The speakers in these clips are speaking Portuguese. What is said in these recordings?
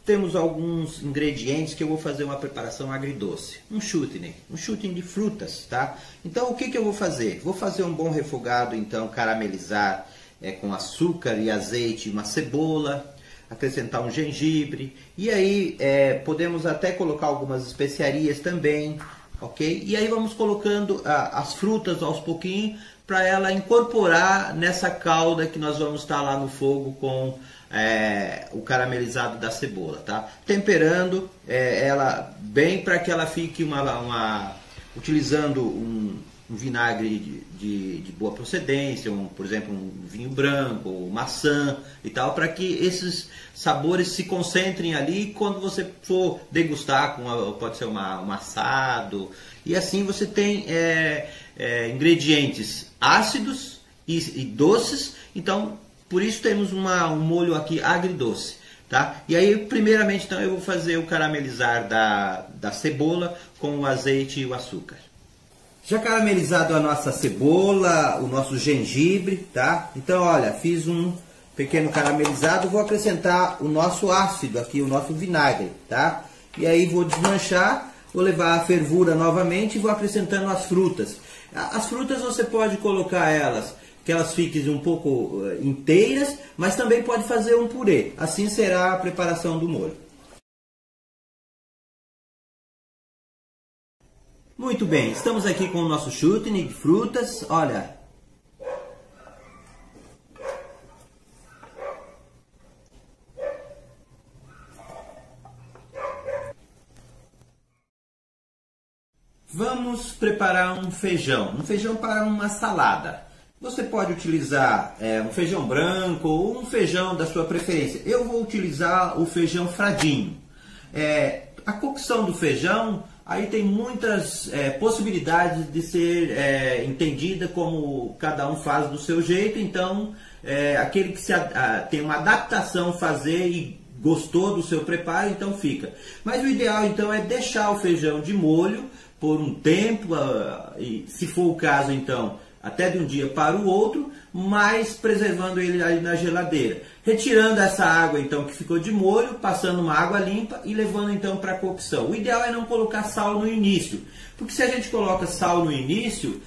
temos alguns ingredientes que eu vou fazer uma preparação agridoce. Um chutney de frutas, tá? Então o que eu vou fazer? Vou fazer um bom refogado, então caramelizar com açúcar e azeite, uma cebola, acrescentar um gengibre, e aí podemos até colocar algumas especiarias também, ok? E aí vamos colocando as frutas aos pouquinhos para ela incorporar nessa calda que nós vamos estar lá no fogo com o caramelizado da cebola, tá? Temperando ela bem para que ela fique utilizando um vinagre de boa procedência, por exemplo, um vinho branco, ou maçã e tal, para que esses sabores se concentrem ali e quando você for degustar, pode ser um assado, e assim você tem ingredientes ácidos e doces, então por isso temos um molho aqui agridoce, tá? E aí primeiramente então eu vou fazer o caramelizar da cebola com o azeite e o açúcar. Já caramelizado a nossa cebola, o nosso gengibre, tá? Então olha, fiz um pequeno caramelizado, vou acrescentar o nosso ácido aqui, o nosso vinagre, tá? E aí vou desmanchar, vou levar a fervura novamente e vou acrescentando as frutas. As frutas você pode colocar que elas fiquem um pouco inteiras, mas também pode fazer um purê. Assim será a preparação do molho. Muito bem, estamos aqui com o nosso chutney de frutas, olha. Vamos preparar um feijão para uma salada. Você pode utilizar um feijão branco ou um feijão da sua preferência. Eu vou utilizar o feijão fradinho. A cocção do feijão, aí tem muitas possibilidades de ser entendida como cada um faz do seu jeito. Então, aquele que tem uma adaptação fazer e gostou do seu preparo, então fica. Mas o ideal então é deixar o feijão de molho por um tempo, e se for o caso então até de um dia para o outro, mas preservando ele ali na geladeira. Retirando essa água então que ficou de molho, passando uma água limpa e levando então para a cocção. O ideal é não colocar sal no início, porque se a gente coloca sal no início,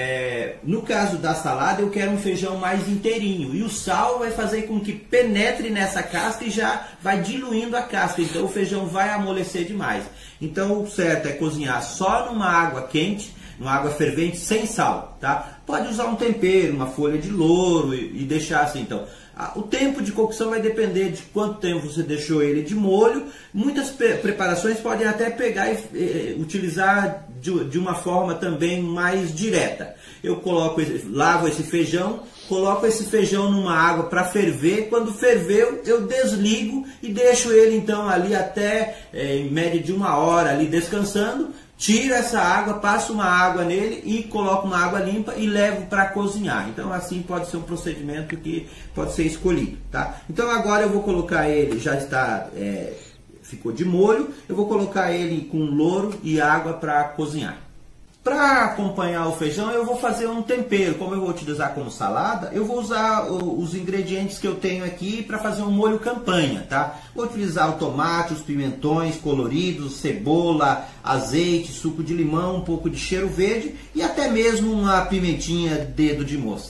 no caso da salada eu quero um feijão mais inteirinho, e o sal vai fazer com que penetre nessa casca e já vai diluindo a casca, então o feijão vai amolecer demais. Então o certo é cozinhar só numa água quente, numa água fervente, sem sal, tá? Pode usar um tempero, uma folha de louro e deixar assim então. O tempo de cocção vai depender de quanto tempo você deixou ele de molho. Muitas preparações podem até pegar e utilizar de uma forma também mais direta. Eu lavo esse feijão, coloco esse feijão numa água para ferver. Quando ferveu, eu desligo e deixo ele então ali até em média de 1 hora ali descansando. Tiro essa água, passo uma água nele e coloco uma água limpa e levo para cozinhar. Então assim pode ser um procedimento que pode ser escolhido, tá? Então agora eu vou colocar ele, já está, ficou de molho, eu vou colocar ele com louro e água para cozinhar. Para acompanhar o feijão eu vou fazer um tempero. Como eu vou utilizar como salada, eu vou usar os ingredientes que eu tenho aqui para fazer um molho campanha, tá? Vou utilizar o tomate, os pimentões coloridos, cebola, azeite, suco de limão, um pouco de cheiro verde e até mesmo uma pimentinha dedo de moça.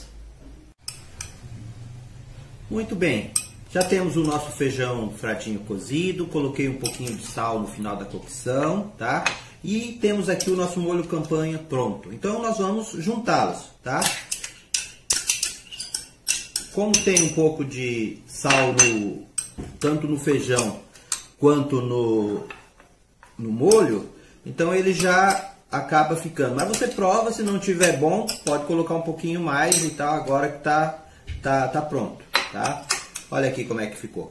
Muito bem, já temos o nosso feijão fradinho cozido, coloquei um pouquinho de sal no final da cocção, tá? E temos aqui o nosso molho campanha pronto. Então nós vamos juntá-los, tá? Como tem um pouco de sal tanto no feijão quanto no molho, então ele já acaba ficando. Mas você prova, se não tiver bom, pode colocar um pouquinho mais e tal, agora que tá pronto, tá? Olha aqui como é que ficou.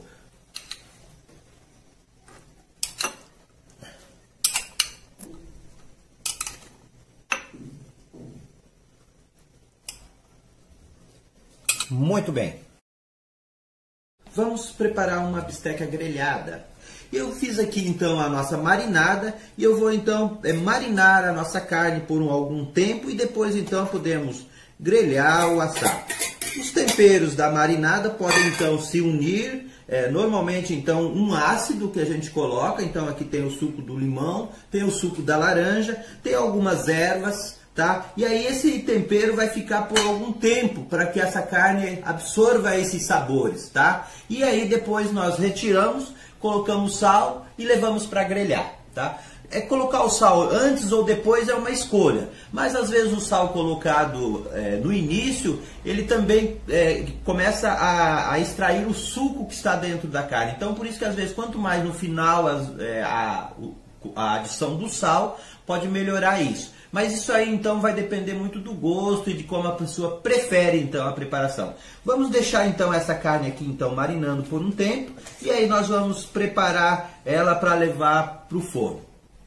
Muito bem. Vamos preparar uma bisteca grelhada. Eu fiz aqui então a nossa marinada e eu vou então marinar a nossa carne por algum tempo e depois então podemos grelhar ou assar. Os temperos da marinada podem então se unir normalmente então um ácido que a gente coloca, então aqui tem o suco do limão, tem o suco da laranja, tem algumas ervas, tá? E aí esse tempero vai ficar por algum tempo para que essa carne absorva esses sabores, tá? E aí depois nós retiramos, colocamos sal e levamos para grelhar, tá? Colocar o sal antes ou depois é uma escolha, mas às vezes o sal colocado no início, ele também começa a extrair o suco que está dentro da carne. Então por isso que às vezes quanto mais no final a adição do sal pode melhorar isso. Mas isso aí então vai depender muito do gosto e de como a pessoa prefere então a preparação. Vamos deixar então essa carne aqui então marinando por um tempo e aí nós vamos preparar ela para levar para o forno.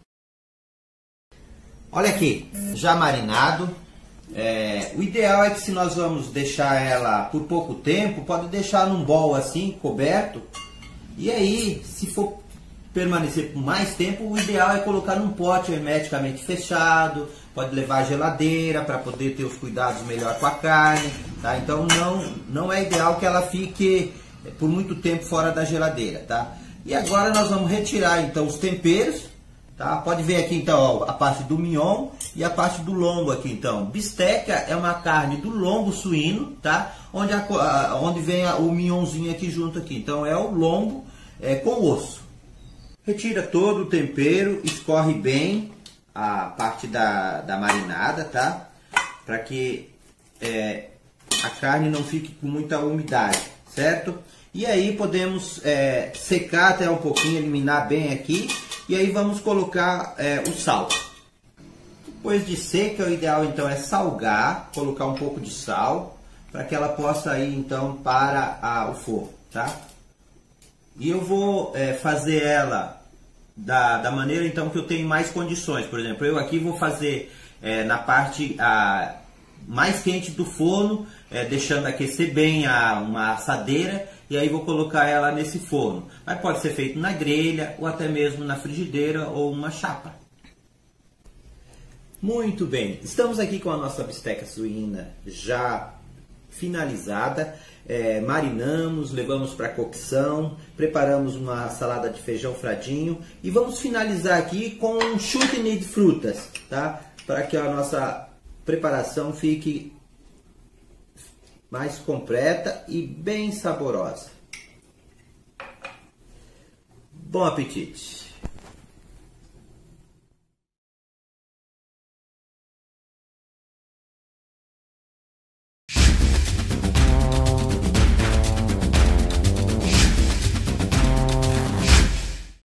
Olha aqui, já marinado. O ideal é que se nós vamos deixar ela por pouco tempo, pode deixar num bowl assim, coberto. E aí, se for permanecer por mais tempo, o ideal é colocar num pote hermeticamente fechado. Pode levar à geladeira para poder ter os cuidados melhor com a carne. Tá? Então não é ideal que ela fique por muito tempo fora da geladeira. Tá? E agora nós vamos retirar então os temperos. Tá? Pode ver aqui então ó, a parte do mignon e a parte do lombo aqui então. Bisteca é uma carne do lombo suíno, tá? Onde vem o mignonzinho aqui junto aqui. Então é o lombo com osso. Retira todo o tempero, escorre bem a parte da marinada, tá? Para que a carne não fique com muita umidade, certo? E aí podemos secar até um pouquinho, eliminar bem aqui. E aí vamos colocar o sal. Depois de seca, o ideal então é salgar, colocar um pouco de sal, para que ela possa ir então para o forno, tá? E eu vou fazer ela da maneira então que eu tenho mais condições. Por exemplo, eu aqui vou fazer na parte mais quente do forno, deixando aquecer bem uma assadeira. E aí vou colocar ela nesse forno. Mas pode ser feito na grelha ou até mesmo na frigideira ou uma chapa. Muito bem, estamos aqui com a nossa bisteca suína já finalizada. Marinamos, levamos para cocção, preparamos uma salada de feijão fradinho e vamos finalizar aqui com um chutney de frutas, tá? Para que a nossa preparação fique mais completa e bem saborosa. Bom apetite!